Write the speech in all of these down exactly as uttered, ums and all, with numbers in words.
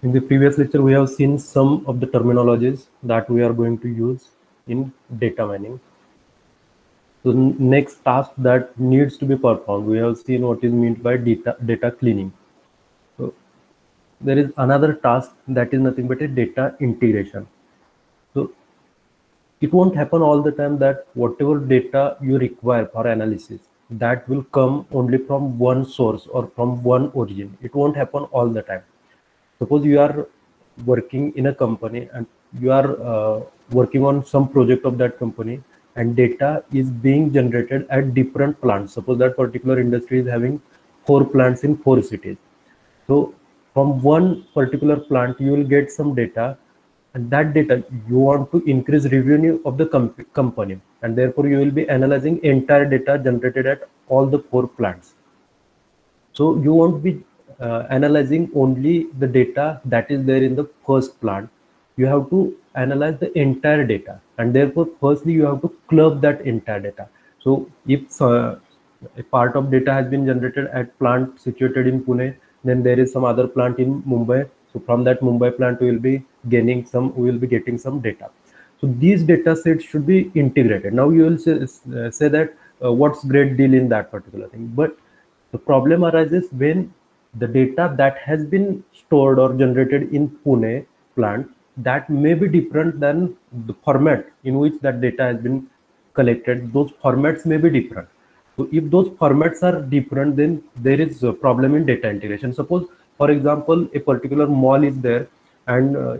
In the previous lecture, we have seen some of the terminologies that we are going to use in data mining. So next task that needs to be performed, we have seen what is meant by data, data cleaning. So there is another task that is nothing but a data integration. So it won't happen all the time that whatever data you require for analysis, that will come only from one source or from one origin. It won't happen all the time. Suppose you are working in a company and you are uh, working on some project of that company, and data is being generated at different plants. Suppose that particular industry is having four plants in four cities. So from one particular plant, you will get some data, and that data you want to increase revenue of the com company, and therefore you will be analyzing entire data generated at all the four plants. So you won't be uh, analyzing only the data that is there in the first plant. You have to analyze the entire data, and therefore firstly you have to club that entire data. So if uh, a part of data has been generated at plant situated in Pune, then there is some other plant in Mumbai. So from that Mumbai plant we will be gaining some, we will be getting some data. So these data sets should be integrated. Now you will say, uh, say that uh, what's great deal in that particular thing, but the problem arises when the data that has been stored or generated in Pune plant, that may be different than the format in which that data has been collected. Those formats may be different. So if those formats are different, then there is a problem in data integration. Suppose, for example, a particular mall is there, and uh,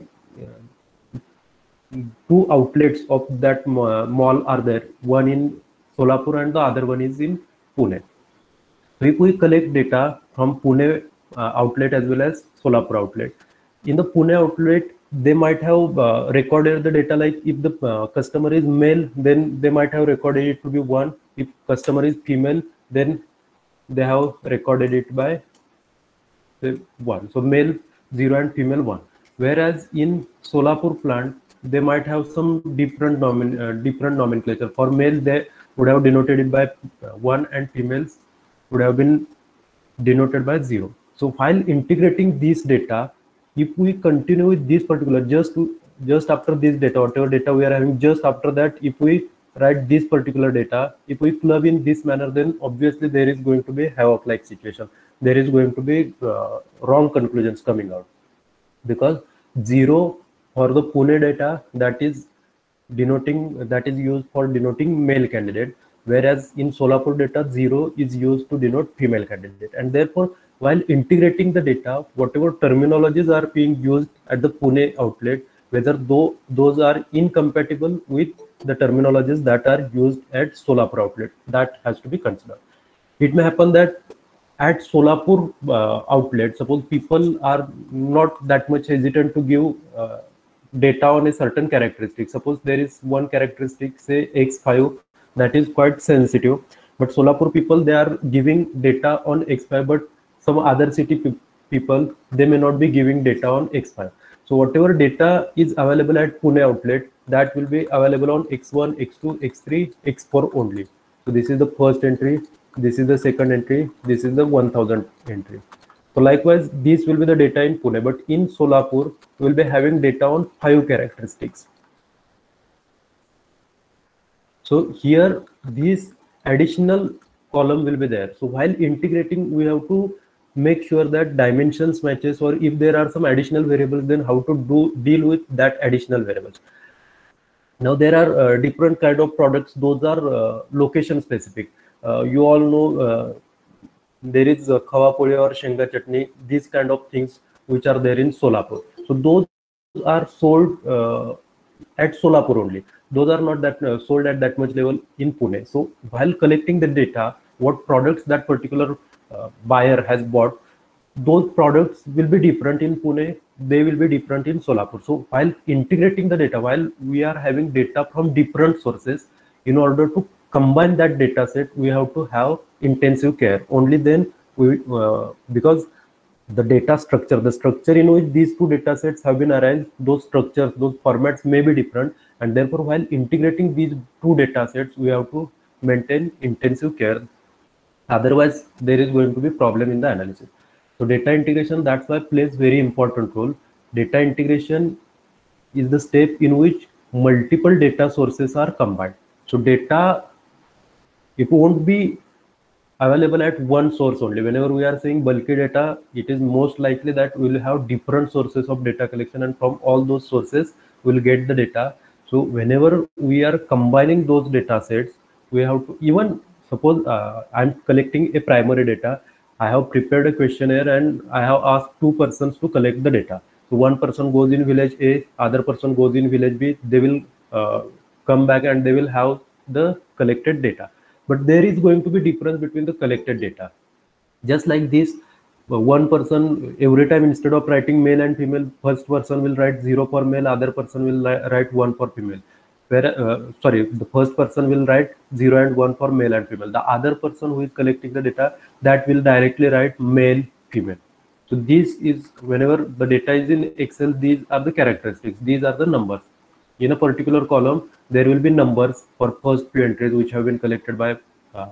two outlets of that mall are there, one in Solapur and the other one is in Pune. So if we collect data from Pune uh, outlet as well as Solapur outlet, in the Pune outlet, they might have uh, recorded the data like if the uh, customer is male, then they might have recorded it to be one. If customer is female, then they have recorded it by say, one. So male zero and female one. Whereas in Solapur plant, they might have some different nomen uh, different nomenclature. For male, they would have denoted it by one, and females would have been denoted by zero. So while integrating this data, if we continue with this particular, just to just after this data, whatever data we are having, just after that, if we write this particular data, if we club in this manner, then obviously there is going to be havoc like situation. There is going to be uh, wrong conclusions coming out, because zero for the Pune data, that is denoting, that is used for denoting male candidate, whereas in Solapur data, zero is used to denote female candidate. And therefore, while integrating the data, whatever terminologies are being used at the Pune outlet, whether though those are incompatible with the terminologies that are used at Solapur outlet, that has to be considered. It may happen that at Solapur uh, outlet, suppose people are not that much hesitant to give uh, data on a certain characteristic. Suppose there is one characteristic, say X five, that is quite sensitive, but Solapur people, they are giving data on X five, but some other city pe people, they may not be giving data on X five. So whatever data is available at Pune outlet, that will be available on X one, X two, X three, X four only. So this is the first entry, this is the second entry, this is the one thousand entry. So likewise, this will be the data in Pune, but in Solapur, we will be having data on five characteristics. So here, this additional column will be there. So while integrating, we have to make sure that dimensions matches, or if there are some additional variables, then how to do deal with that additional variables. Now there are uh, different kind of products. Those are uh, location specific. Uh, you all know uh, there is uh, khawa puri or shenga chutney, these kind of things which are there in Solapur. So those are sold uh, at Solapur only. Those are not that uh, sold at that much level in Pune. So while collecting the data, what products that particular uh, buyer has bought, those products will be different in Pune, they will be different in Solapur. So while integrating the data, while we are having data from different sources, in order to combine that data set, we have to have intensive care. Only then we, uh, because the data structure, the structure in which these two data sets have been arranged, those structures, those formats may be different, and therefore while integrating these two data sets, we have to maintain intensive care. Otherwise, there is going to be problem in the analysis. So data integration, that's why plays very important role. Data integration is the step in which multiple data sources are combined. So data, it won't be available at one source only. Whenever we are saying bulky data, it is most likely that we will have different sources of data collection, and from all those sources we will get the data. So whenever we are combining those data sets, we have to, even suppose uh, I'm collecting a primary data, I have prepared a questionnaire and I have asked two persons to collect the data. So one person goes in village A, other person goes in village B. They will uh, come back and they will have the collected data. But there is going to be difference between the collected data. Just like this, uh, one person every time, instead of writing male and female, first person will write zero for male, other person will write one for female. Where, uh, sorry, the first person will write zero and one for male and female. The other person who is collecting the data, that will directly write male, female. So this is, whenever the data is in Excel, these are the characteristics, these are the numbers. In a particular column, there will be numbers for first few entries which have been collected by uh,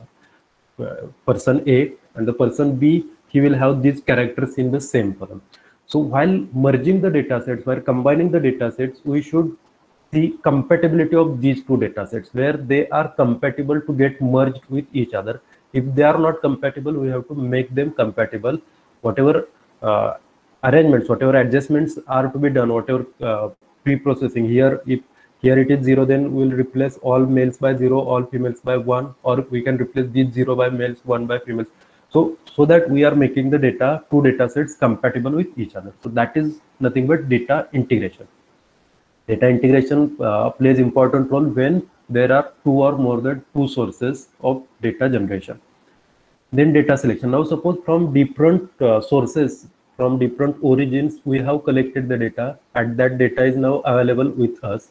person A, and the person B, he will have these characters in the same column. So while merging the data sets, while combining the data sets, we should see compatibility of these two data sets, where they are compatible to get merged with each other. If they are not compatible, we have to make them compatible. Whatever uh, arrangements, whatever adjustments are to be done, whatever uh, pre-processing here, if here it is zero, then we'll replace all males by zero, all females by one, or we can replace these zero by males, one by females. So, so that we are making the data, two data sets compatible with each other. So that is nothing but data integration. Data integration uh, plays important role when there are two or more than two sources of data generation. Then data selection. Now suppose from different uh, sources, from different origins, we have collected the data, and that data is now available with us.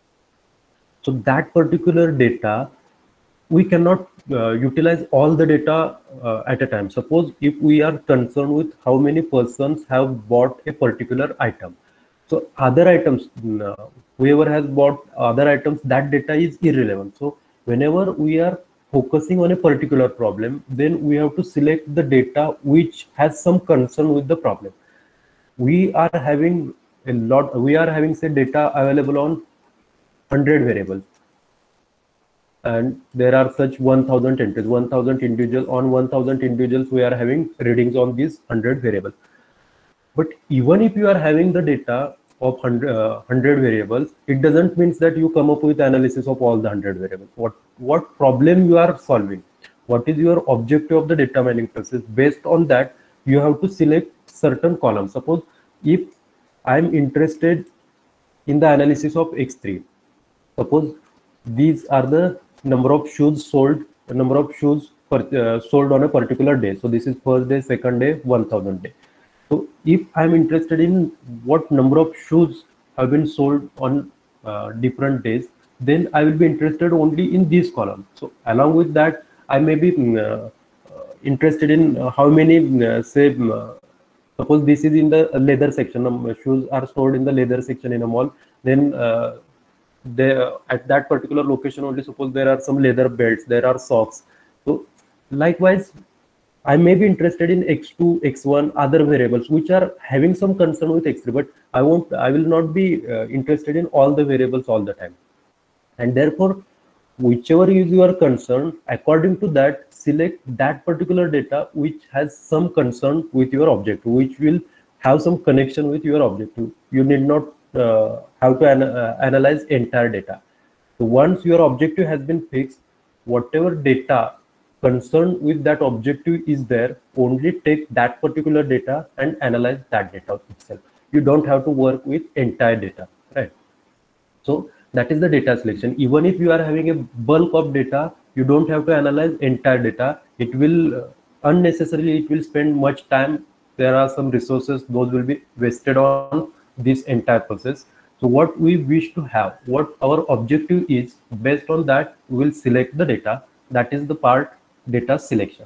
So that particular data, we cannot uh, utilize all the data uh, at a time. Suppose if we are concerned with how many persons have bought a particular item. So other items, uh, whoever has bought other items, that data is irrelevant. So whenever we are focusing on a particular problem, then we have to select the data which has some concern with the problem. We are having a lot, we are having say data available on one hundred variables, and there are such one thousand entries, one thousand individuals. On one thousand individuals, we are having readings on these one hundred variables. But even if you are having the data of one hundred, uh, one hundred variables, it doesn't mean that you come up with analysis of all the one hundred variables. What what problem you are solving, what is your objective of the data mining process? Based on that, you have to select certain columns. Suppose if I am interested in the analysis of X three, suppose these are the number of shoes sold, the number of shoes per, uh, sold on a particular day. So this is first day, second day, one thousand day. So if I'm interested in what number of shoes have been sold on uh, different days, then I will be interested only in this column. So along with that, I may be uh, interested in uh, how many, uh, say, uh, suppose this is in the leather section, um, shoes are stored in the leather section in a mall, then uh, they, uh, at that particular location only, suppose there are some leather belts, there are socks. So likewise, I may be interested in X two, X one, other variables which are having some concern with X three, but I won't, I will not be uh, interested in all the variables all the time. And therefore, whichever is your concern, according to that, select that particular data which has some concern with your objective, which will have some connection with your objective. You need not uh, have to an uh, analyze entire data. So once your objective has been fixed, whatever data concerned with that objective is there, only take that particular data and analyze that data itself. You don't have to work with entire data, right? So that is the data selection. Even if you are having a bulk of data, you don't have to analyze entire data. It will uh, unnecessarily, it will spend much time. There are some resources, those will be wasted on this entire process. So what we wish to have, what our objective is, based on that, we will select the data. That is the part data selection.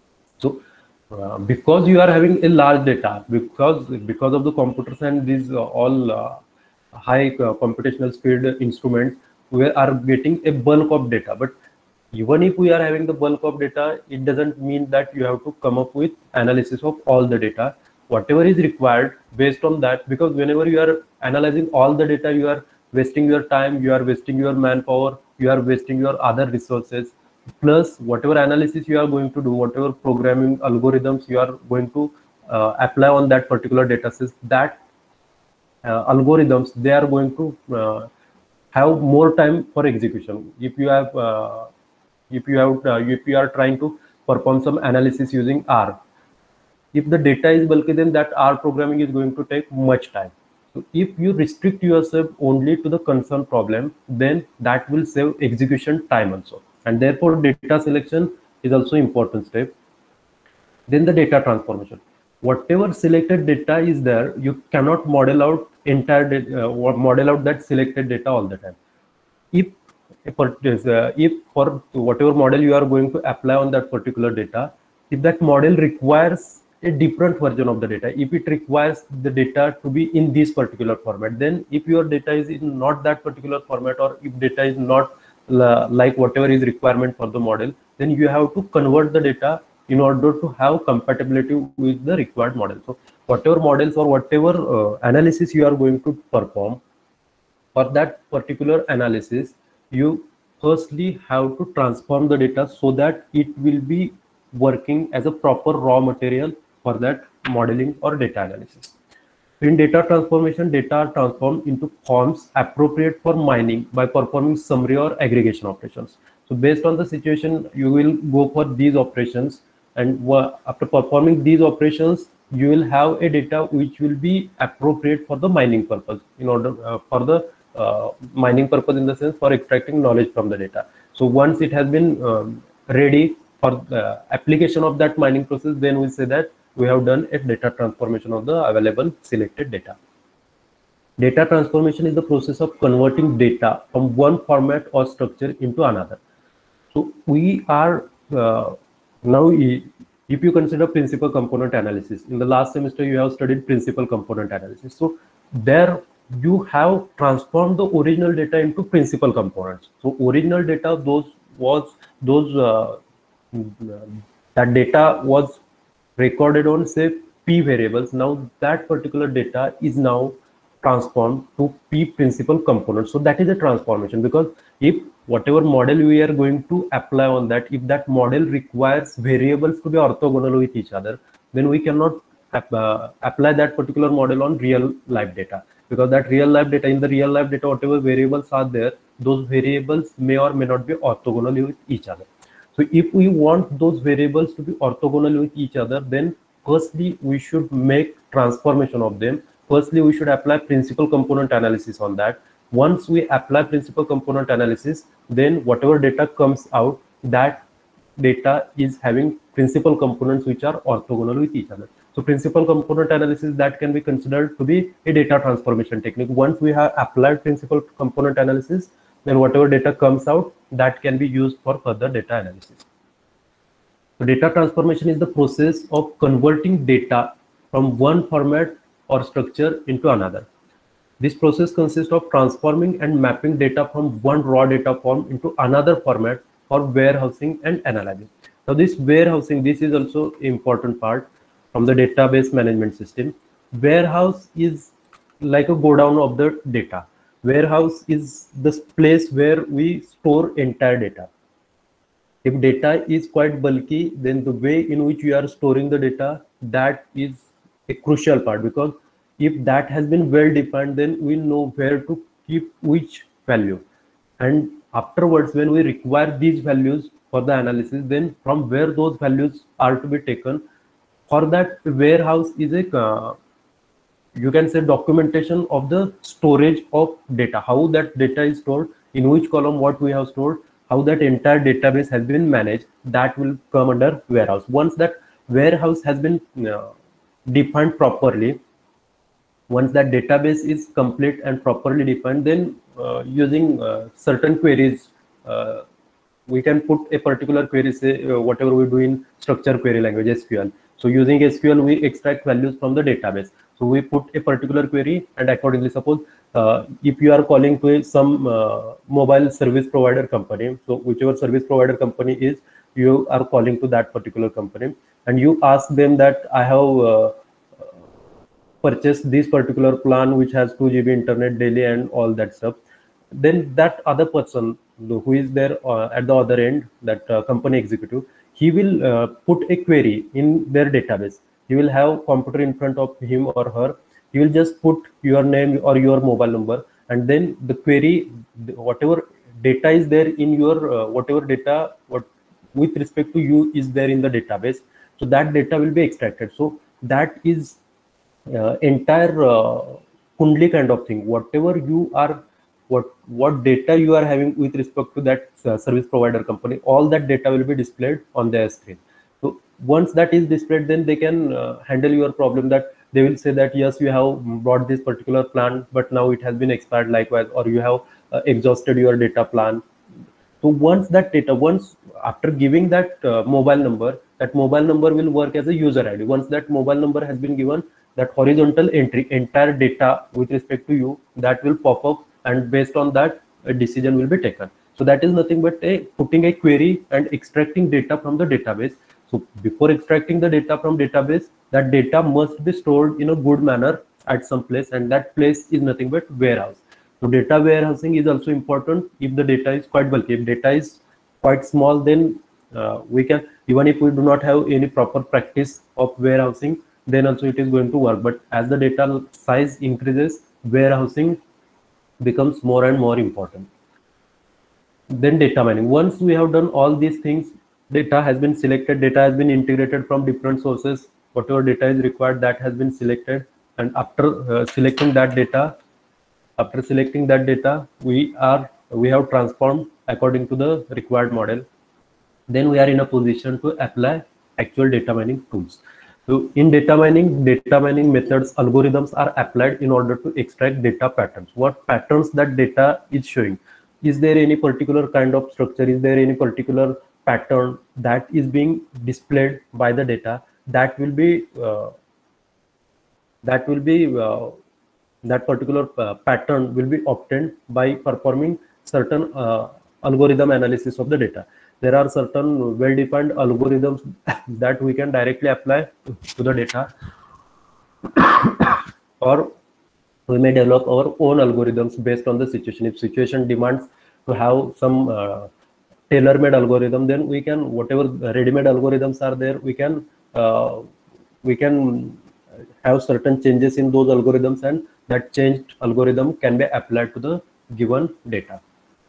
So uh, because you are having a large data, because because of the computers and these uh, all uh, high uh, computational speed instruments, we are getting a bulk of data. But even if we are having the bulk of data, it doesn't mean that you have to come up with analysis of all the data. whatever is required based on that, because whenever you are analyzing all the data, you are wasting your time, you are wasting your manpower, you are wasting your other resources, plus whatever analysis you are going to do, whatever programming algorithms you are going to uh, apply on that particular data set, that uh, algorithms, they are going to uh, have more time for execution. If you have uh, if you have uh, if you are trying to perform some analysis using R, if the data is bulky, then that R programming is going to take much time. So if you restrict yourself only to the concerned problem, then that will save execution time also. And therefore data selection is also important step. Then the data transformation. Whatever selected data is there, you cannot model out entire data, uh, model out that selected data all the time. If uh, if for whatever model you are going to apply on that particular data, if that model requires a different version of the data, if it requires the data to be in this particular format, then if your data is in not that particular format, or if data is not uh, like whatever is requirement for the model, then you have to convert the data in order to have compatibility with the required model. So whatever models or whatever uh, analysis you are going to perform, for that particular analysis, you firstly have to transform the data so that it will be working as a proper raw material for that modeling or data analysis. In data transformation, data are transformed into forms appropriate for mining by performing summary or aggregation operations. So based on the situation, you will go for these operations, and after performing these operations, you will have a data which will be appropriate for the mining purpose, in order uh, for the uh, mining purpose in the sense for extracting knowledge from the data. So once it has been um, ready for the application of that mining process, then we say that we have done a data transformation of the available selected data. Data transformation is the process of converting data from one format or structure into another. So we are uh, now, if you consider principal component analysis, in the last semester you have studied principal component analysis. So there you have transformed the original data into principal components. So original data, those was those uh, that data was recorded on, say, P variables. Now that particular data is now transformed to P principal components. So that is a transformation, because if whatever model we are going to apply on that, if that model requires variables to be orthogonal with each other, then we cannot uh, apply that particular model on real life data, because that real life data, in the real life data, whatever variables are there, those variables may or may not be orthogonal with each other. So if we want those variables to be orthogonal with each other, then firstly we should make transformation of them. Firstly, we should apply principal component analysis on that. Once we apply principal component analysis, then whatever data comes out, that data is having principal components which are orthogonal with each other. So principal component analysis, that can be considered to be a data transformation technique. Once we have applied principal component analysis, then whatever data comes out, that can be used for further data analysis. So data transformation is the process of converting data from one format or structure into another. This process consists of transforming and mapping data from one raw data form into another format for warehousing and analyzing. Now this warehousing, this is also an important part from the database management system. Warehouse is like a go down of the data. Warehouse is the place where we store entire data. If data is quite bulky, then the way in which you are storing the data, that is a crucial part, because if that has been well defined, then we know where to keep which value. And afterwards, when we require these values for the analysis, then from where those values are to be taken, for that warehouse is a uh, you can say documentation of the storage of data, how that data is stored, in which column what we have stored, how that entire database has been managed, that will come under warehouse. Once that warehouse has been uh, defined properly, once that database is complete and properly defined, then uh, using uh, certain queries, uh, we can put a particular query, say uh, whatever we do in structured query language, S Q L. So using S Q L, we extract values from the database. So we put a particular query, and accordingly, suppose uh, if you are calling to a, some uh, mobile service provider company, so whichever service provider company is, you are calling to that particular company, and you ask them that I have uh, purchased this particular plan which has two G B internet daily and all that stuff, then that other person who is there uh, at the other end, that uh, company executive, he will uh, put a query in their database. He will have computer in front of him or her. He will just put your name or your mobile number, and then the query, whatever data is there in your uh, whatever data what with respect to you is there in the database, so that data will be extracted. So that is uh, entire uh, kundli kind of thing. Whatever you are, what what data you are having with respect to that uh, service provider company, all that data will be displayed on their screen. So once that is displayed, then they can uh, handle your problem, that they will say that yes, you have bought this particular plan, but now it has been expired likewise, or you have uh, exhausted your data plan. So once that data, once after giving that uh, mobile number, that mobile number will work as a user I D. Once that mobile number has been given, that horizontal entry, entire data with respect to you, that will pop up, and based on that, a decision will be taken. So that is nothing but a putting a query and extracting data from the database. So before extracting the data from database, that data must be stored in a good manner at some place, and that place is nothing but warehouse. So data warehousing is also important. If the data is quite bulky, if data is quite small, then uh, we can, even if we do not have any proper practice of warehousing, then also it is going to work. But as the data size increases, warehousing becomes more and more important. Then data mining. Once we have done all these things, data has been selected, data has been integrated from different sources, whatever data is required, that has been selected. And after uh, selecting that data, after selecting that data, we are we have transformed according to the required model. Then we are in a position to apply actual data mining tools. So in data mining, data mining methods, algorithms are applied in order to extract data patterns. What patterns that data is showing? Is there any particular kind of structure? Is there any particular pattern that is being displayed by the data? That will be uh, that will be uh, that particular uh, pattern will be obtained by performing certain uh, algorithm analysis of the data. There are certain well-defined algorithms that we can directly apply to the data, or we may develop our own algorithms based on the situation. If situation demands to have some uh, tailor-made algorithm, then we can, whatever ready-made algorithms are there, we can uh, we can have certain changes in those algorithms, and that changed algorithm can be applied to the given data.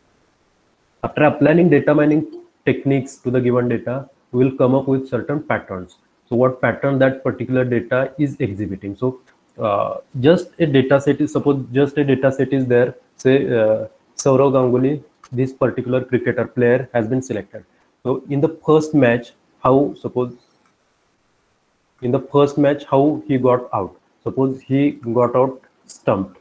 After applying data mining techniques to the given data, we will come up with certain patterns. So what pattern that particular data is exhibiting. So uh, just a data set is, suppose just a data set is there, say uh, Sourav Ganguly, this particular cricketer player has been selected. So in the first match, how, suppose in the first match, how he got out. Suppose he got out stumped.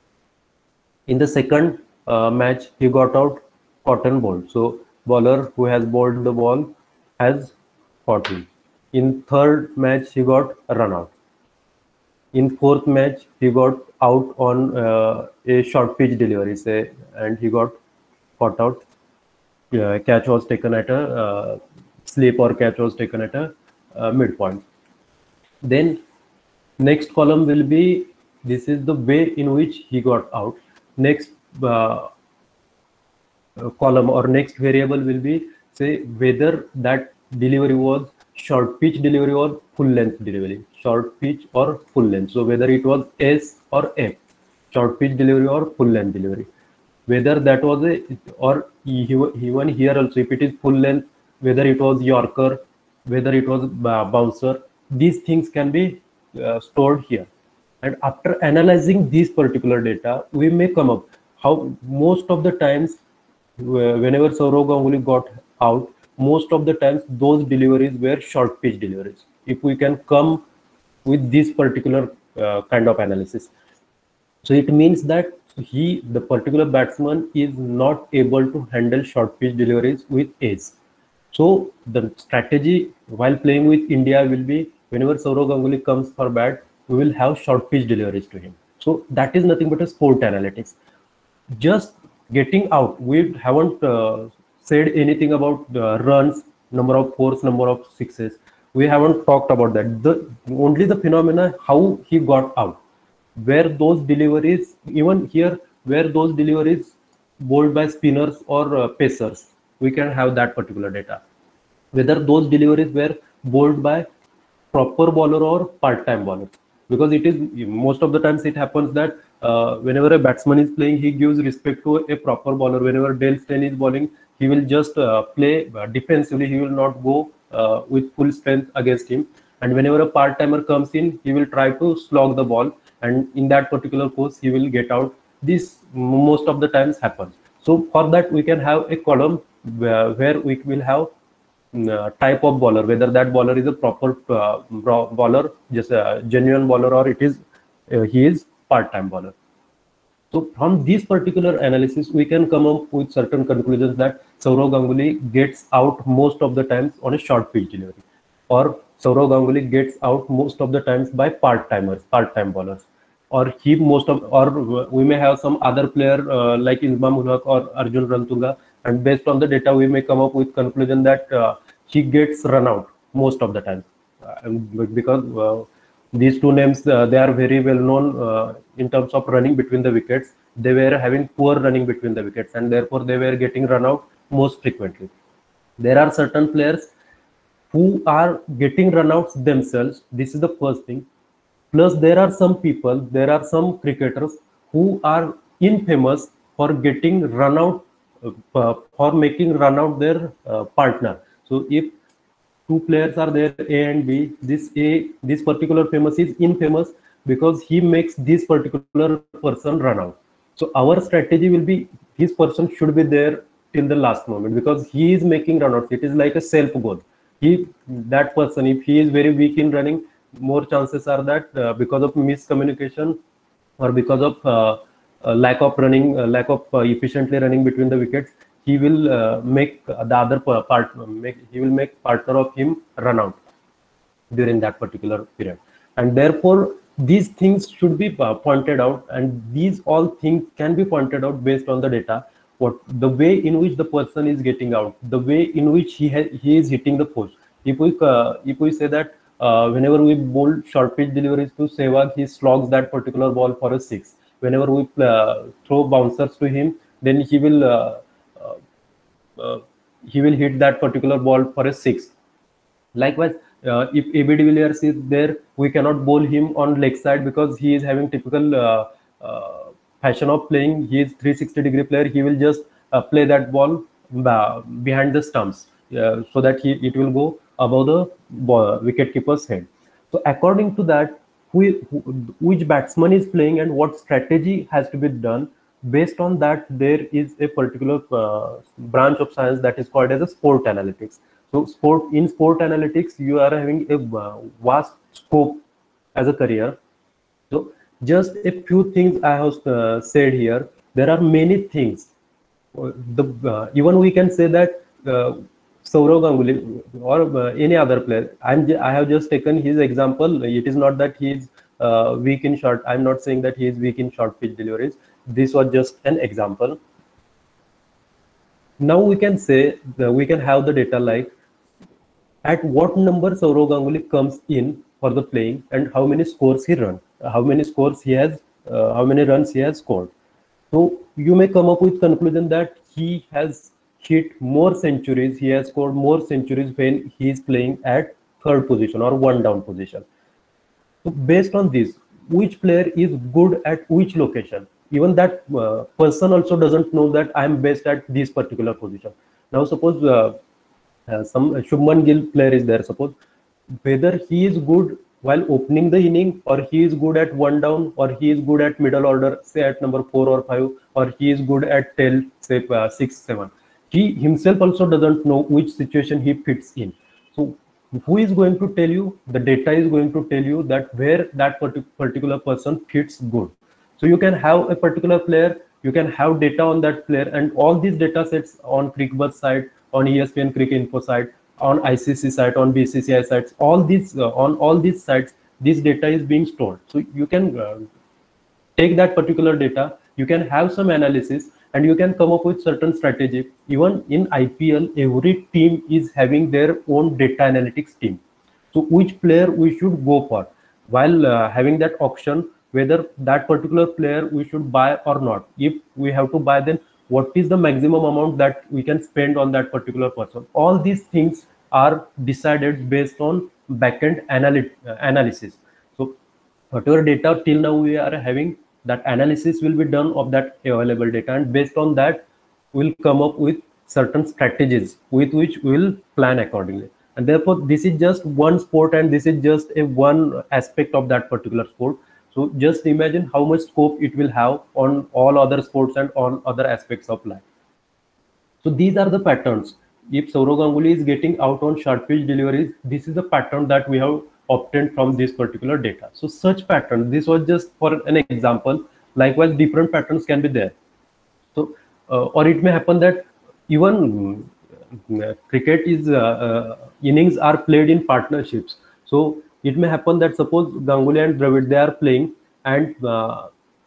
In the second uh, match, he got out cotton ball. So bowler who has bowled the ball has caught him. In third match, he got a run out. In fourth match, he got out on uh, a short pitch delivery, say, and he got caught out. Uh, catch was taken at a uh, slip, or catch was taken at a uh, midpoint. Then next column will be, this is the way in which he got out. Next uh, column or next variable will be, say, whether that delivery was short pitch delivery or full length delivery, short pitch or full length. So whether it was S or F, short pitch delivery or full length delivery, whether that was a, or even here also, if it is full length, whether it was Yorker, whether it was bouncer, these things can be uh, stored here. And after analyzing these particular data, we may come up how most of the times, whenever Sourav Ganguly got out, most of the times those deliveries were short pitch deliveries. If we can come with this particular uh, kind of analysis, so it means that he, the particular batsman, is not able to handle short pitch deliveries with ace. So the strategy while playing with India will be, whenever Sourav Ganguly comes for bat, we will have short pitch deliveries to him. So that is nothing but a sport analytics. Just getting out, we haven't uh, said anything about uh, runs, number of fours, number of sixes. We haven't talked about that. The only the phenomena how he got out. where those deliveries, even here, where those deliveries bowled by spinners or uh, pacers, we can have that particular data. Whether those deliveries were bowled by proper bowler or part-time bowler, because it is most of the times it happens that uh, whenever a batsman is playing, he gives respect to a proper bowler. Whenever Dale Steyn is bowling, he will just uh, play uh, defensively, he will not go uh, with full strength against him. And whenever a part-timer comes in, he will try to slog the ball, and in that particular course he will get out. This most of the times happens. So for that we can have a column where, where we will have uh, type of bowler, whether that bowler is a proper uh, bowler, just a genuine bowler, or it is uh, he is part-time bowler. So from this particular analysis, we can come up with certain conclusions that Sourav Ganguly gets out most of the times on a short pitch delivery, or Sourav Ganguly gets out most of the times by part-timers, part-time bowlers, or he most of, or we may have some other player uh, like Inzamam ul Haq or Arjun Rantunga, and based on the data, we may come up with conclusion that uh, he gets run out most of the time, uh, because uh, these two names, uh, they are very well known uh, in terms of running between the wickets. They were having poor running between the wickets, and therefore they were getting run out most frequently. There are certain players who are getting runouts themselves. This is the first thing. Plus, there are some people, there are some cricketers who are infamous for getting run out, uh, for making run out their uh, partner. So if two players are there, A and B, this A, this particular famous is infamous because he makes this particular person run out. So our strategy will be, this person should be there till the last moment because he is making run outs. It is like a self goal. He, that person, if he is very weak in running, more chances are that uh, because of miscommunication or because of uh, uh, lack of running, uh, lack of uh, efficiently running between the wickets, he will uh, make the other part, make, he will make partner of him run out during that particular period. And therefore, these things should be uh, pointed out, and these all things can be pointed out based on the data. What the way in which the person is getting out, the way in which he has, he is hitting the post. If we uh, if we say that uh, whenever we bowl short pitch deliveries to Sehwag, he slogs that particular ball for a six. Whenever we uh, throw bouncers to him, then he will uh, uh, uh, he will hit that particular ball for a six. Likewise, uh, if A B de Villiers is there, we cannot bowl him on leg side because he is having typical uh, uh, fashion of playing. He is three sixty degree player. He will just uh, play that ball uh, behind the stumps uh, so that he it will go above the ball, wicket keeper's head. So according to that, who, who, which batsman is playing and what strategy has to be done, based on that, there is a particular uh, branch of science that is called as a sport analytics. So sport, in sport analytics, you are having a uh, vast scope as a career. So just a few things I have uh, said here. There are many things. The uh, even we can say that uh, Sourav Ganguly or uh, any other player, I'm I have just taken his example. It is not that he is uh, weak in short. I'm not saying that he is weak in short pitch deliveries. This was just an example. Now we can say that we can have the data like at what number Sourav Ganguly comes in for the playing and how many scores he run, how many scores he has, uh, how many runs he has scored. So you may come up with conclusion that he has hit more centuries, he has scored more centuries when he is playing at third position or one down position. So based on this, which player is good at which location? Even that uh, person also doesn't know that I am best at this particular position. Now suppose uh, uh, some uh, Shubman Gill player is there, suppose whether he is good while opening the inning, or he is good at one down, or he is good at middle order, say at number four or five, or he is good at tail, say uh, six, seven. He himself also doesn't know which situation he fits in. So who is going to tell you? The data is going to tell you that where that particular person fits good. So you can have a particular player, you can have data on that player, and all these data sets on CricBuzz site, on E S P N Cricinfo site, on I C C site, on B C C I sites, all these uh, on all these sites, this data is being stored. So you can uh, take that particular data, you can have some analysis, and you can come up with certain strategy. Even in I P L, every team is having their own data analytics team. So which player we should go for? While uh, having that auction, whether that particular player we should buy or not. If we have to buy, then what is the maximum amount that we can spend on that particular person. All these things are decided based on backend analy uh, analysis. So whatever data till now we are having, that analysis will be done of that available data, and based on that we'll come up with certain strategies with which we will plan accordingly. And therefore this is just one sport, and this is just a one aspect of that particular sport. So just imagine how much scope it will have on all other sports and on other aspects of life. So these are the patterns. If Sourav Ganguly is getting out on short pitch deliveries, this is the pattern that we have obtained from this particular data. So such pattern, this was just for an example. Likewise, different patterns can be there. So, uh, or it may happen that even uh, cricket is uh, uh, innings are played in partnerships. So it may happen that suppose Ganguly and Dravid, they are playing, and uh,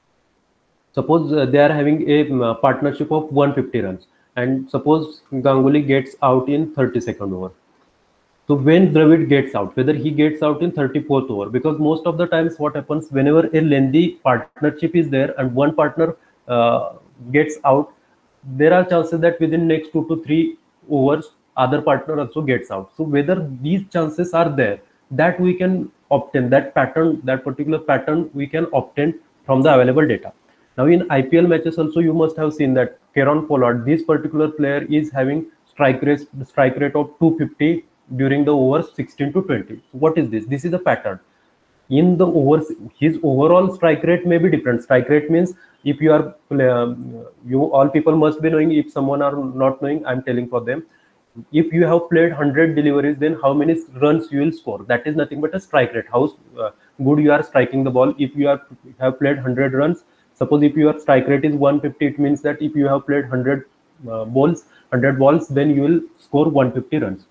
suppose uh, they are having a um, partnership of one hundred fifty runs, and suppose Ganguly gets out in thirty-second over. So when Dravid gets out, whether he gets out in thirty-fourth over, because most of the times what happens, whenever a lengthy partnership is there and one partner uh, gets out, there are chances that within next two to three overs, other partner also gets out. So whether these chances are there, that we can obtain, that pattern, that particular pattern we can obtain from the available data. Now in I P L matches also, you must have seen that Kieron Pollard, this particular player is having strike rate, strike rate of two fifty during the overs sixteen to twenty. So what is this? This is a pattern. In the overs, his overall strike rate may be different. Strike rate means, if you are, um, you all people must be knowing. If someone are not knowing, I'm telling for them. If you have played one hundred deliveries, then how many runs you will score? That is nothing but a strike rate. How uh, good you are striking the ball. If you are have played one hundred runs, suppose if your strike rate is one fifty, it means that if you have played one hundred uh, balls, one hundred balls, then you will score one fifty runs.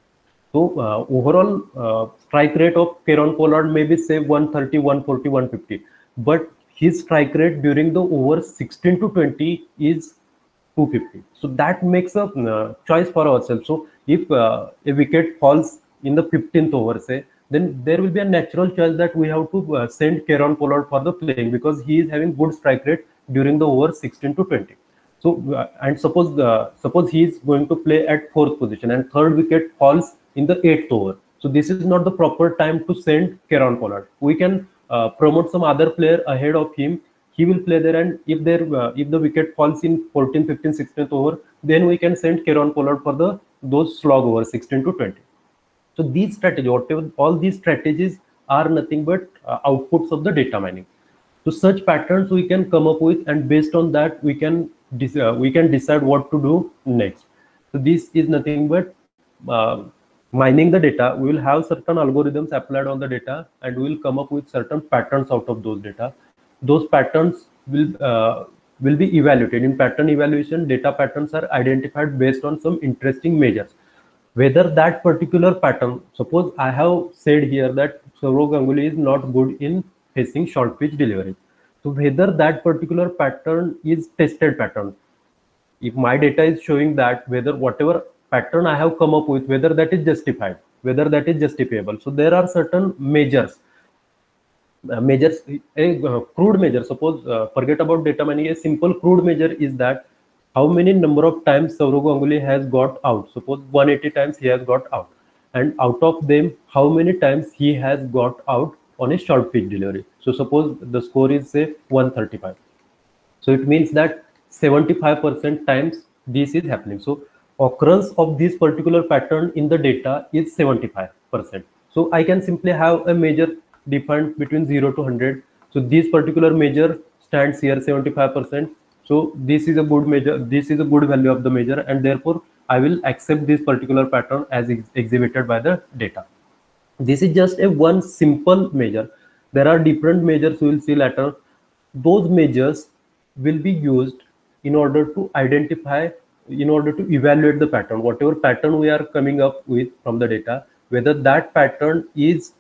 So uh, overall uh, strike rate of Kieron Pollard may be say one thirty, one forty, one fifty, but his strike rate during the over sixteen to twenty is two fifty. So that makes a uh, choice for ourselves. So if uh, a wicket falls in the fifteenth over, say, then there will be a natural choice that we have to uh, send Kieron Pollard for the playing, because he is having good strike rate during the over sixteen to twenty. So uh, and suppose uh, suppose he is going to play at fourth position and third wicket falls in the eighth over. So this is not the proper time to send Kieron Pollard. We can uh, promote some other player ahead of him. He will play there, and if there uh, if the wicket falls in fourteenth, fifteenth, sixteenth over, then we can send Kieron Pollard for the those slog over sixteen to twenty. So these strategies, whatever, all these strategies are nothing but uh, outputs of the data mining. So such patterns we can come up with, and based on that we can uh, we can decide what to do next. So this is nothing but uh, mining the data. We will have certain algorithms applied on the data, and we will come up with certain patterns out of those data. Those patterns will uh, will be evaluated. In pattern evaluation, data patterns are identified based on some interesting measures. Whether that particular pattern, suppose I have said here that Sourav Ganguly is not good in facing short pitch delivery. So whether that particular pattern is tested pattern, if my data is showing that, whether whatever pattern I have come up with, whether that is justified, whether that is justifiable. So there are certain measures. Uh, measures, a uh, crude measure, suppose uh, forget about data mining, a simple crude measure is that how many number of times Sourav Ganguly has got out. Suppose one hundred eighty times he has got out, and out of them how many times he has got out on a short pitch delivery. So suppose the score is say one thirty-five, so it means that seventy-five percent times this is happening. So occurrence of this particular pattern in the data is seventy-five percent. So I can simply have a measure defined between zero to one hundred. So this particular measure stands here seventy-five percent. So this is a good measure, this is a good value of the measure, and therefore I will accept this particular pattern as ex exhibited by the data. This is just a one simple measure. There are different measures we will see later. Those measures will be used in order to identify, in order to evaluate the pattern, whatever pattern we are coming up with from the data, whether that pattern is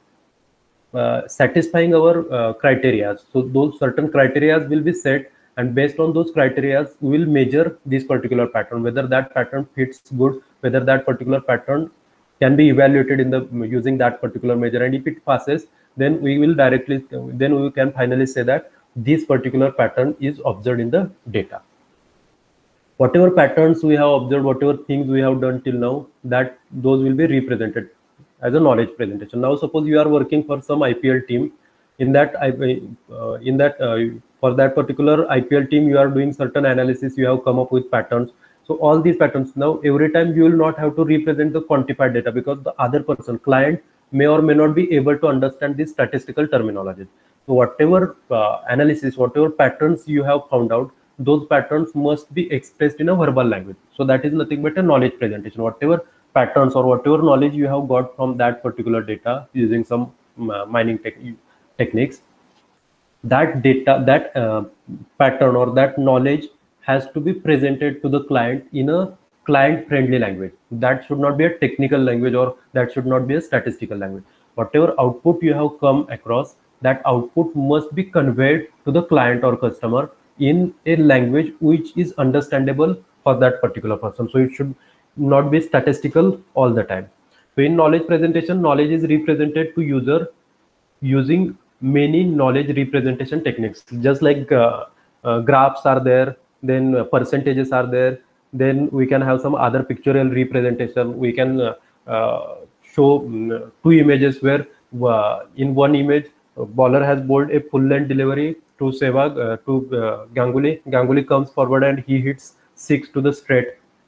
uh, satisfying our uh, criteria. So those certain criteria will be set, and based on those criteria we will measure this particular pattern, whether that pattern fits good, whether that particular pattern can be evaluated in the using that particular measure, and if it passes, then we will directly, then we can finally say that this particular pattern is observed in the data. Whatever patterns we have observed, whatever things we have done till now, that those will be represented as a knowledge presentation. Now suppose you are working for some I P L team. In that uh, in that uh, for that particular I P L team, you are doing certain analysis, you have come up with patterns. So all these patterns, now every time you will not have to represent the quantified data, because the other person, client, may or may not be able to understand this statistical terminology. So whatever uh, analysis, whatever patterns you have found out, those patterns must be expressed in a verbal language. So that is nothing but a knowledge presentation. Whatever patterns or whatever knowledge you have got from that particular data using some uh, mining tech techniques, that data, that uh, pattern or that knowledge has to be presented to the client in a client friendly language. That should not be a technical language, or that should not be a statistical language. Whatever output you have come across, that output must be conveyed to the client or customer in a language which is understandable for that particular person. So it should not be statistical all the time. So in knowledge presentation, knowledge is represented to user using many knowledge representation techniques, just like uh, uh, graphs are there, then uh, percentages are there, then we can have some other pictorial representation. We can uh, uh, show um, two images where uh, in one image uh, bowler has bowled a full length delivery to Sehwag, uh, to uh, Ganguly. Ganguly comes forward and he hits six to the straight.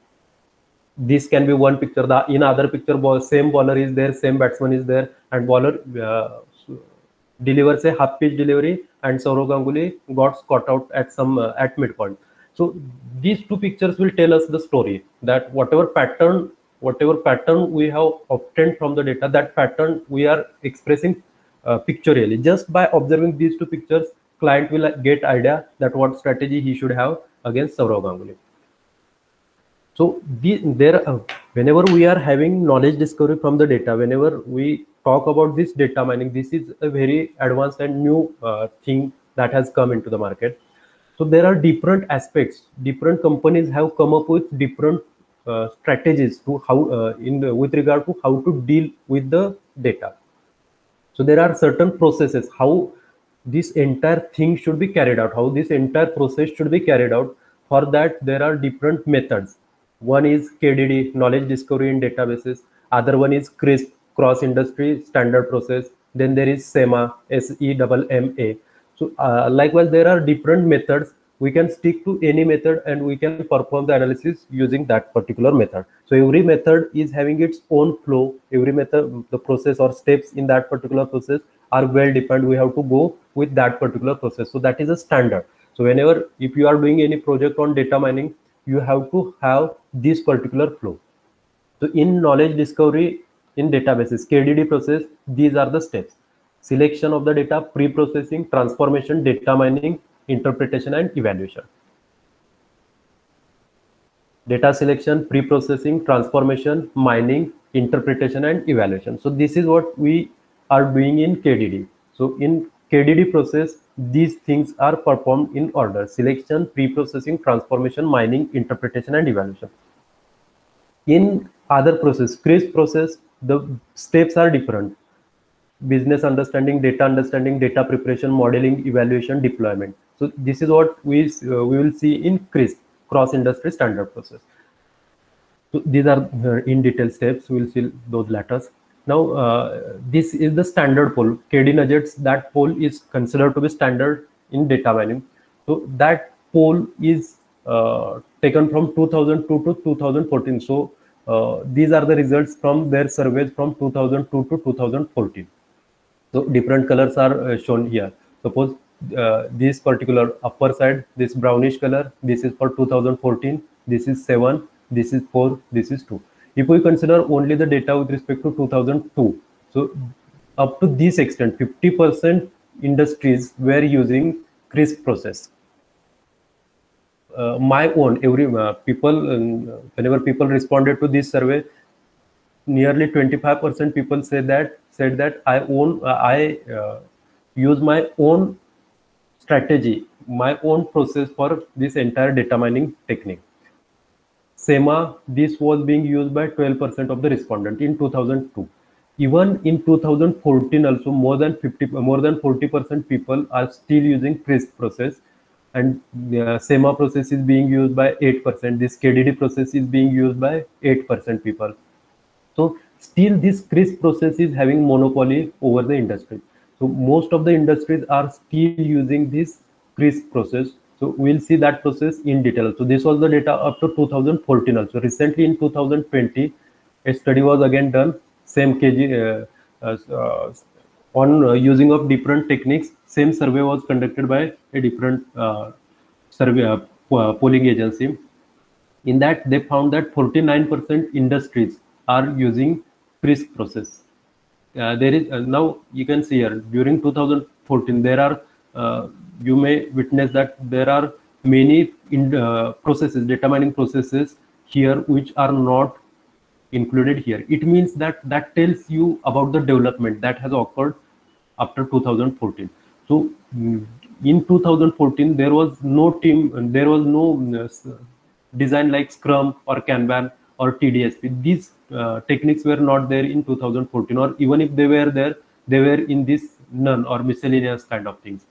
This can be one picture. The in other picture, ball, same bowler is there, same batsman is there, and bowler uh, delivers a half pitch delivery, and Sourav Ganguly got caught out at some uh, at midpoint. So these two pictures will tell us the story, that whatever pattern, whatever pattern we have obtained from the data, that pattern we are expressing uh, pictorially. Just by observing these two pictures, client will get idea that what strategy he should have against Sourav Ganguly. So the, there, uh, whenever we are having knowledge discovery from the data, whenever we talk about this data mining, this is a very advanced and new uh, thing that has come into the market. So there are different aspects. Different companies have come up with different uh, strategies to how, uh, in the, with regard to how to deal with the data. So there are certain processes how this entire thing should be carried out, how this entire process should be carried out. For that, there are different methods. One is K D D, knowledge discovery in databases. Other one is CRISP, cross industry standard process. Then there is SEMA, S E M M A. So uh, likewise, there are different methods. We can stick to any method and we can perform the analysis using that particular method. So every method is having its own flow. Every method, the process or steps in that particular process are well defined. We have to go with that particular process. So that is a standard. So whenever, if you are doing any project on data mining, you have to have this particular flow. So in knowledge discovery in databases, K D D process, these are the steps: selection of the data, pre-processing, transformation, data mining, interpretation, and evaluation. Data selection, pre-processing, transformation, mining, interpretation, and evaluation. So this is what we are doing in K D D. So in K D D process, these things are performed in order: selection, pre-processing, transformation, mining, interpretation, and evaluation. In other process, CRISP process, the steps are different: business understanding, data understanding, data preparation, modeling, evaluation, deployment. So this is what we uh, we will see in CRISP, cross industry standard process. So these are uh, in detail steps. We will see those letters. Now, uh, this is the standard poll. K D Nuggets, that poll is considered to be standard in data mining. So that poll is uh, taken from two thousand two to two thousand fourteen. So uh, these are the results from their surveys from two thousand two to two thousand fourteen. So different colors are uh, shown here. Suppose uh, this particular upper side, this brownish color, this is for two thousand fourteen, this is seven, this is four, this is two. If we consider only the data with respect to two thousand two, so up to this extent, fifty percent industries were using CRISP process. Uh, my own, every uh, people, um, whenever people responded to this survey, nearly twenty-five percent people said that said that I own, uh, I uh, use my own strategy, my own process for this entire data mining technique. SEMA, this was being used by twelve percent of the respondent in two thousand two. Even in two thousand fourteen also, more than fifty, more than forty percent people are still using CRISP process, and uh, SEMA process is being used by eight percent. This K D D process is being used by eight percent people. So still this CRISP process is having monopoly over the industry. So most of the industries are still using this CRISP process. So we'll see that process in detail. So this was the data up to two thousand fourteen also. Recently in two thousand twenty, a study was again done, same K G, uh, uh, uh, on uh, using of different techniques. Same survey was conducted by a different uh, survey uh, polling agency. In that, they found that forty-nine percent industries are using CRISP process. Uh, there is uh, now you can see here during two thousand fourteen there are uh, you may witness that there are many in, uh, processes, data mining processes here which are not included here. It means that that tells you about the development that has occurred after two thousand fourteen. So in two thousand fourteen there was no team, there was no uh, design like Scrum or Kanban or T D S P. These uh, techniques were not there in two thousand fourteen, or even if they were there, they were in this none or miscellaneous kind of things.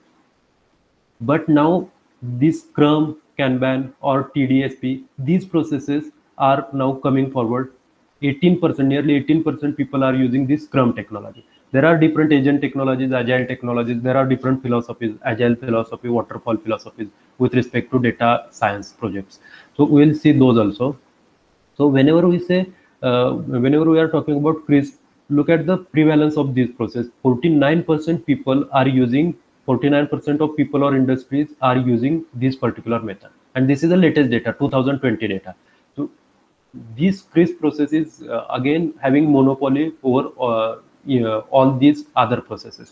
But now this Scrum, Kanban or T D S P, these processes are now coming forward. eighteen percent, nearly eighteen percent people are using this Scrum technology. There are different agent technologies, agile technologies. There are different philosophies, agile philosophy, waterfall philosophies with respect to data science projects. So we'll see those also. So whenever we say, uh, whenever we are talking about CRISP, look at the prevalence of this process. forty-nine percent people are using, forty-nine percent of people or industries are using this particular method. And this is the latest data, two thousand twenty data. So this CRISP process is uh, again having monopoly over uh, you know, all these other processes.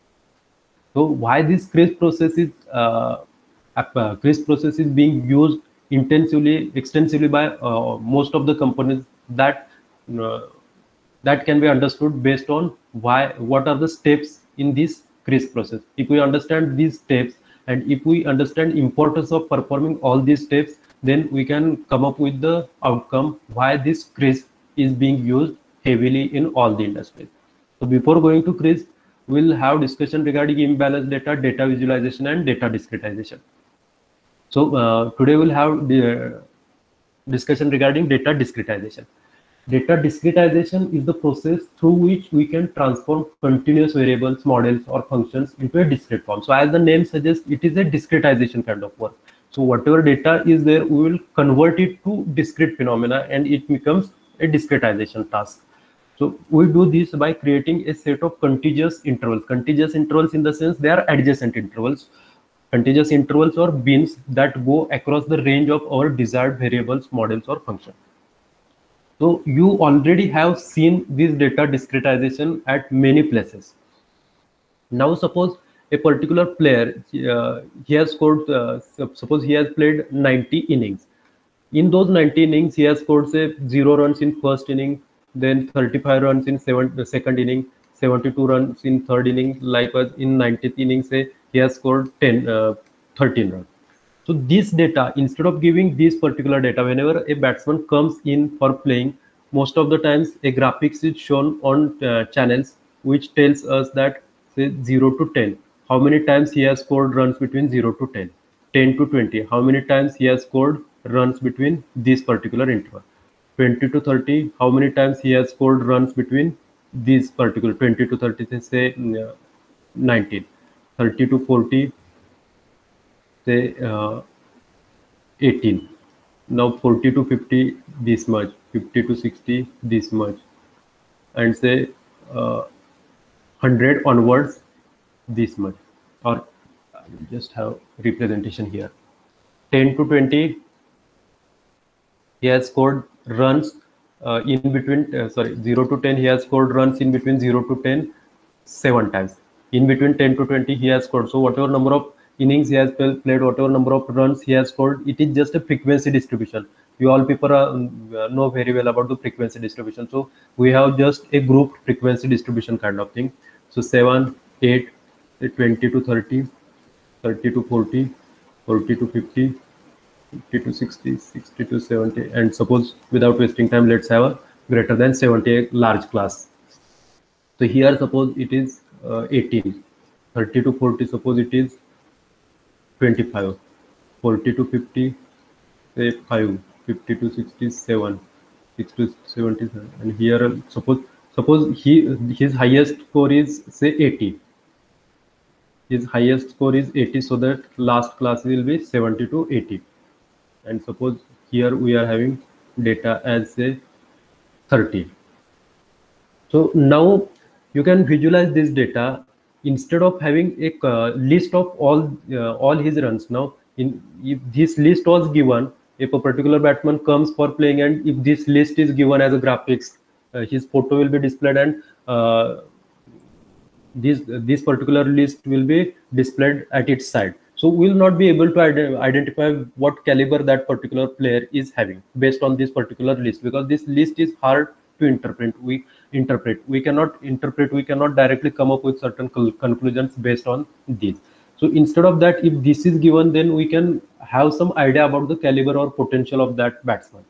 So why this CRISP process is uh, uh, CRISP process is being used intensively, extensively by uh, most of the companies, that uh, that can be understood based on why, what are the steps in this CRISP process. If we understand these steps and if we understand importance of performing all these steps, then we can come up with the outcome why this CRISP is being used heavily in all the industries. So before going to CRISP, we'll have discussion regarding imbalanced data, data visualization and data discretization. So uh, today we'll have the discussion regarding data discretization. Data discretization is the process through which we can transform continuous variables, models or functions into a discrete form. So as the name suggests, it is a discretization kind of work. So whatever data is there, we will convert it to discrete phenomena and it becomes a discretization task. So we do this by creating a set of contiguous intervals. Contiguous intervals in the sense they are adjacent intervals. Contiguous intervals or bins that go across the range of our desired variables, models or functions. So you already have seen this data discretization at many places. Now suppose a particular player, uh, he has scored, uh, suppose he has played ninety innings. In those ninety innings, he has scored say zero runs in first inning, then thirty-five runs in seven, the second inning, seventy-two runs in third inning. Likewise, in ninetieth inning, say he has scored ten, uh, thirteen runs. So this data, instead of giving this particular data, whenever a batsman comes in for playing, most of the times a graphics is shown on uh, channels which tells us that say zero to ten, how many times he has scored runs between zero to ten, ten to twenty, how many times he has scored runs between this particular interval, twenty to thirty, how many times he has scored runs between these particular twenty to thirty, say uh, nineteen, thirty to forty, say uh, eighteen. Now forty to fifty this much, fifty to sixty this much, and say uh, one hundred onwards this much, or just have representation here. ten to twenty, he has scored runs uh, in between, uh, sorry, zero to ten, he has scored runs in between zero to ten seven times. In between ten to twenty, he has scored. So whatever number of innings he has played, whatever number of runs he has scored, it is just a frequency distribution. You all people are, uh, know very well about the frequency distribution. So we have just a grouped frequency distribution kind of thing. So seven, eight, twenty to thirty, thirty to forty, forty to fifty, fifty to sixty, sixty to seventy, and suppose without wasting time, let's have a greater than seventy, a large class. So here suppose it is uh, eighteen, thirty to forty, suppose it is twenty-five, forty to fifty, say five, fifty to sixty, seven, sixty to seventy-seven, and here uh, suppose suppose he his highest score is say eighty. His highest score is eighty, so that last class will be seventy to eighty. And suppose here we are having data as say thirty. So now you can visualize this data instead of having a uh, list of all uh, all his runs. Now, in if this list was given, if a particular batsman comes for playing, and if this list is given as a graphics, uh, his photo will be displayed, and uh, this this particular list will be displayed at its side. So we will not be able to ide- identify what caliber that particular player is having based on this particular list, because this list is hard to interpret. We interpret. We cannot interpret. We cannot directly come up with certain col- conclusions based on these. So instead of that, if this is given, then we can have some idea about the caliber or potential of that batsman.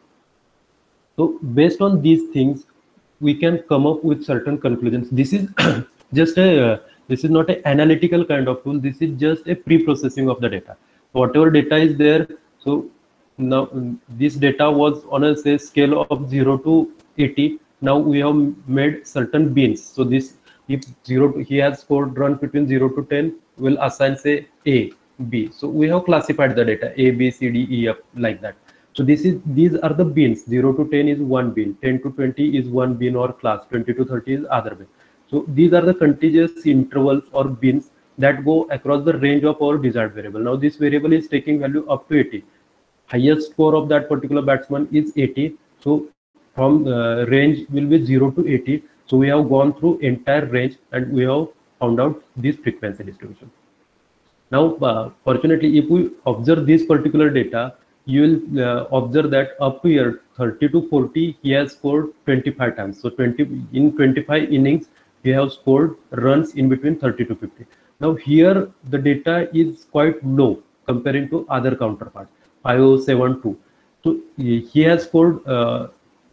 So based on these things, we can come up with certain conclusions. This is just a uh, this is not an analytical kind of tool. This is just a pre-processing of the data. So whatever data is there, so now mm, this data was on a say scale of zero to eighty. Now we have made certain bins. So this, if zero to, he has scored runs between zero to ten, will assign say A, B. So we have classified the data A, B, C, D, E, F, like that. So this is these are the bins. zero to ten is one bin, ten to twenty is one bin or class, twenty to thirty is other bin. So these are the contiguous intervals or bins that go across the range of our desired variable. Now this variable is taking value up to eighty. Highest score of that particular batsman is eighty. So from uh, range will be zero to eighty. So we have gone through entire range and we have found out this frequency distribution. Now, uh, fortunately, if we observe this particular data, you will uh, observe that up to year thirty to forty, he has scored twenty-five times. So twenty in twenty-five innings, he has scored runs in between thirty to fifty. Now here the data is quite low comparing to other counterparts, five oh seven two. So he has scored uh,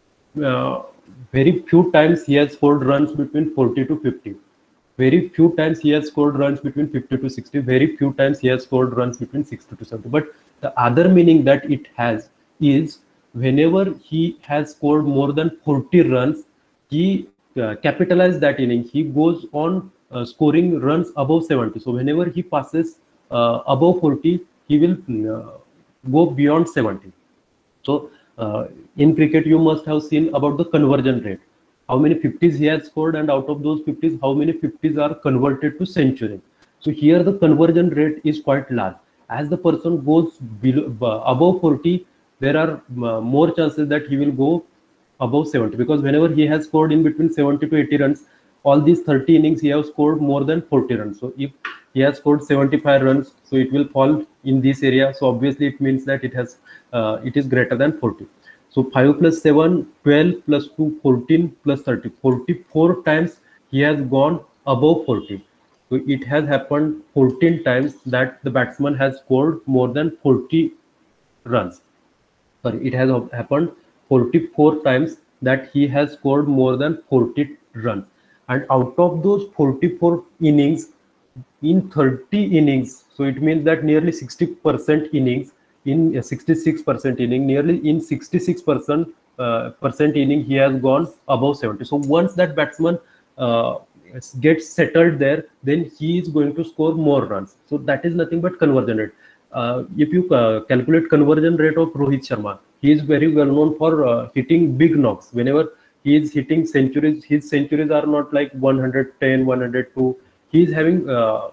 uh, very few times he has scored runs between forty to fifty. Very few times he has scored runs between fifty to sixty. Very few times he has scored runs between sixty to seventy. But the other meaning that it has is whenever he has scored more than forty runs, he uh, capitalizes that inning. He goes on uh, scoring runs above seventy. So whenever he passes uh, above forty, he will uh, go beyond seventy. So uh, in cricket, you must have seen about the conversion rate. How many fifties he has scored, and out of those fifties, how many fifties are converted to century. So here the conversion rate is quite large. As the person goes below, above forty, there are uh, more chances that he will go above seventy, because whenever he has scored in between seventy to eighty runs, all these thirty innings he has scored more than forty runs. So if he has scored seventy-five runs, so it will fall in this area. So obviously it means that it has uh, it is greater than forty. So five plus seven, twelve plus two, fourteen plus thirty. forty-four times he has gone above forty. So it has happened fourteen times that the batsman has scored more than forty runs. Sorry, it has happened forty-four times that he has scored more than forty runs. And out of those forty-four innings, in thirty innings, so it means that nearly sixty percent innings, in a sixty-six percent inning, nearly in sixty-six percent uh, percent inning, he has gone above seventy. So once that batsman uh, gets settled there, then he is going to score more runs. So that is nothing but conversion rate. Uh, if you uh, calculate conversion rate of Rohit Sharma, he is very well known for uh, hitting big knocks. Whenever he is hitting centuries, his centuries are not like one hundred ten, one hundred two. He is having uh,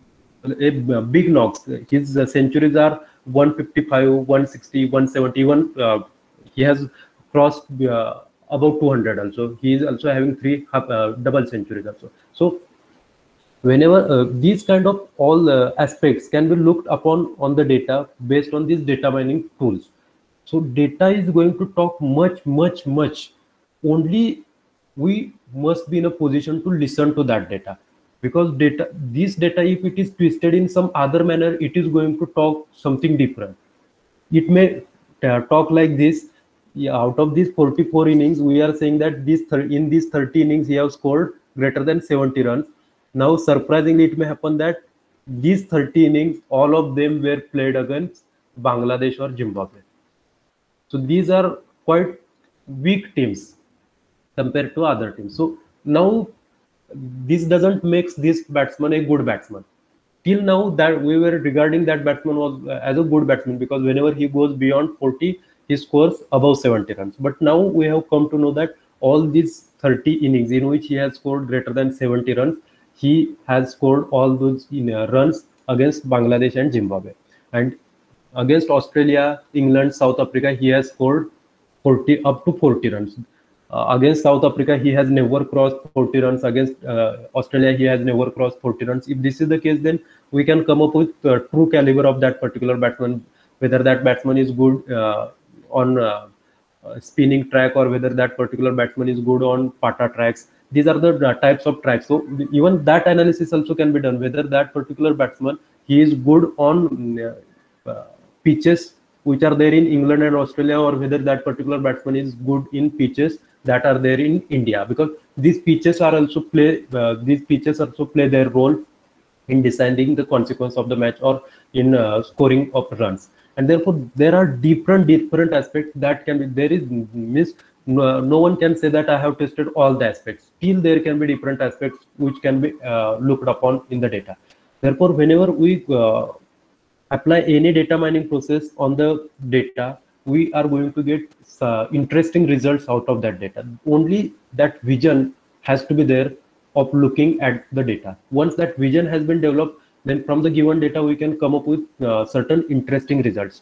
a big knocks. His uh, centuries are one fifty-five, one sixty, one seventy. Even uh, he has crossed uh, about two hundred. Also, he is also having three uh, double centuries also. So whenever uh, these kind of all uh, aspects can be looked upon on the data based on these data mining tools. So data is going to talk much, much, much. Only we must be in a position to listen to that data, because data, this data, if it is twisted in some other manner, it is going to talk something different. It may uh, talk like this. Yeah, out of these forty-four innings, we are saying that this in these thirty innings he has scored greater than seventy runs. Now, surprisingly, it may happen that these thirty innings, all of them were played against Bangladesh or Zimbabwe. So these are quite weak teams compared to other teams. So now this doesn't make this batsman a good batsman. Till now, that we were regarding that batsman was uh, as a good batsman, because whenever he goes beyond forty, he scores above seventy runs. But now we have come to know that all these thirty innings in which he has scored greater than seventy runs, he has scored all those in, uh, runs against Bangladesh and Zimbabwe. And against Australia, England, South Africa, he has scored forty up to forty runs. Uh, against South Africa, he has never crossed forty runs. Against uh, Australia, he has never crossed forty runs. If this is the case, then we can come up with uh, true caliber of that particular batsman, whether that batsman is good uh, on uh, uh, spinning track, or whether that particular batsman is good on pata tracks. These are the uh, types of tracks. So even that analysis also can be done, whether that particular batsman, he is good on uh, uh, pitches which are there in England and Australia, or whether that particular batsman is good in pitches that are there in India, because these pitches are also play uh, these pitches also play their role in deciding the consequence of the match, or in uh, scoring of runs. And therefore there are different different aspects that can be there is miss no, no one can say that I have tested all the aspects. Still there can be different aspects which can be uh, looked upon in the data. Therefore whenever we uh, apply any data mining process on the data, we are going to get uh, interesting results out of that data. Only that vision has to be there of looking at the data. Once that vision has been developed, then from the given data we can come up with uh, certain interesting results.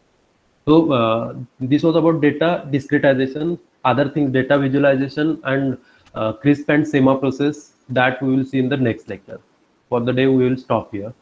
So uh, this was about data discretization, other things, data visualization, and uh, CRISP and SEMA process that we will see in the next lecture. For the day we will stop here.